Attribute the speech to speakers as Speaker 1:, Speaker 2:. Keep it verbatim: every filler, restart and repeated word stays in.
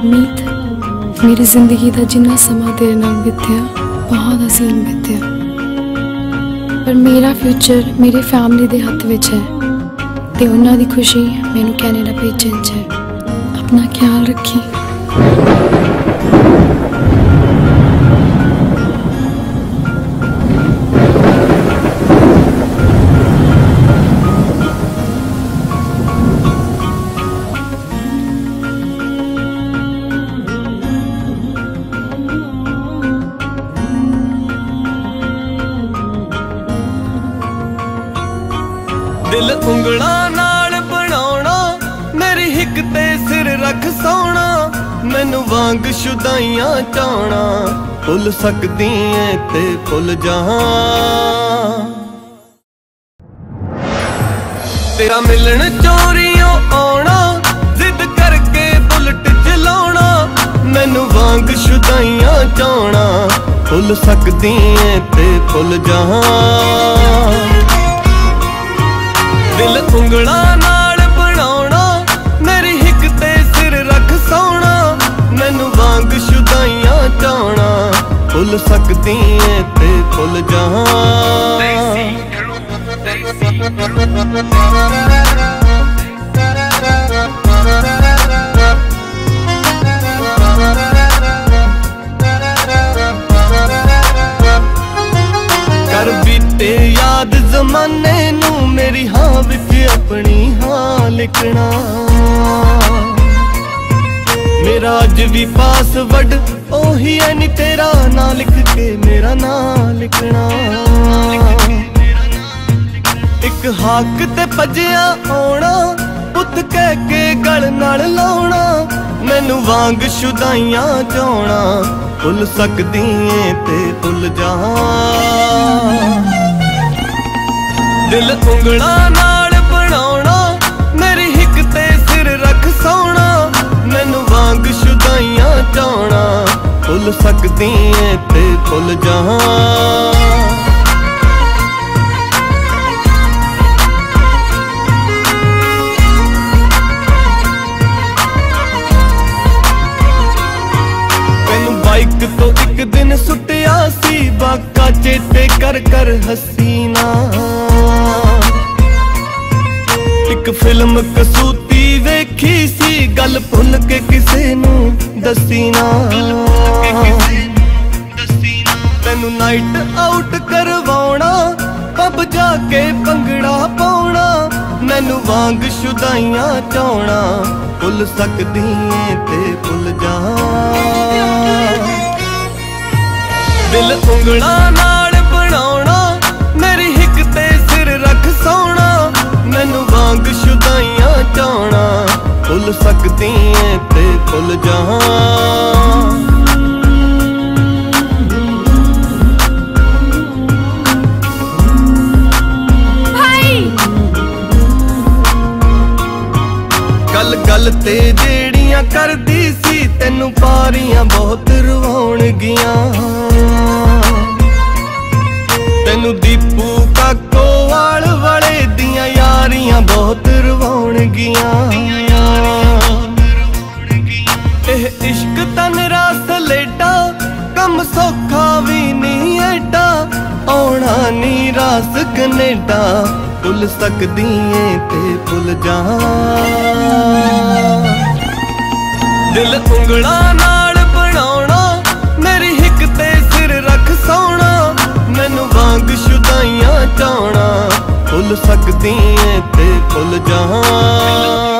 Speaker 1: मीत मेरी जिंदगी का जिन्ना समा तेरे नाल बीत्या बहुत हसीन बीत्या, पर मेरा फ्यूचर मेरी फैमिली के हथ विच है ते उन्हां दी खुशी मैनू कैनेडा भेजण च है। अपना ख्याल रखी।
Speaker 2: दिल उंगला नाल बनाउणा, मेरी हिक ते सिर रख सोना, मैनू वांग शुदाइयां चाहना, भुल सकदी ऐ ते भुल जां। तेरा मिलन चोरियों आउणा, जिद करके बुलट चलाउणा, मैनू वांग शुदाइयां चाहना, भुल सकदी ऐ ते भुल जां। दिल उंगला नाल बनाउणा, मेरी हिक ते सिर रख सोना, मैनू वांग शुदाइयां चाहना, भुल सकदी ऐ ते भुल जां। कर बीते याद जमाने नू, मेरी हाँ विच अपनी हाँ लिखना, मेरा अज भी पासवर्ड ओही है नी, तेरा ना लिख के मेरा ना लिखना। एक हाक ते भजिया आउणा, पुत कह के गल नाल लाउणा, मैनू वांग शुदाइयां चाहना, भुल सकदी ऐ ते भुल जां। दिल उंगला नाल बनाउणा, मेरी हिक ते सिर रख सोना, मैनू वांग शुदाइयां चाहना, भुल सकदी ऐ ते भुल जां। बाइक तो एक दिन सुटिया सी, बाका चेते कर कर हसीना, एक फिल्म कसूती वेखी सी, गल भुल के किसे नू दसी ना। तैनू नाइट आउट करवाउणा, पब जाके भंगड़ा पाउणा, मैनू वांग शुदाइयां चाहना, भुल सकदी ऐ ते भुल जां। दिल उंगला नाल बनाउणा, मेरी हिक ते सिर रख सोना, मैनू वांग शुदाइयां चाहना, भुल सकदी ऐ ते भुल जां। गल गल ते जेड़ियां करदी सी, तैनू पारियां बहुत रवाउणगियां, तैनू दीपू काको वाल वाले दियां यारियां बहुत रवाउणगियां। एह इश्क तन रास लेटा, कम सौखा भी नहीं एडा, आउणा नी रास कनेडा, भुल सकदी ऐ ते भुल जां। दिल उंगला नाल बनाउणा, मेरी हिक ते सिर रख सोना, मैनू वांग शुदाइयां चाहना, भुल सकदी ऐ ते भुल जां।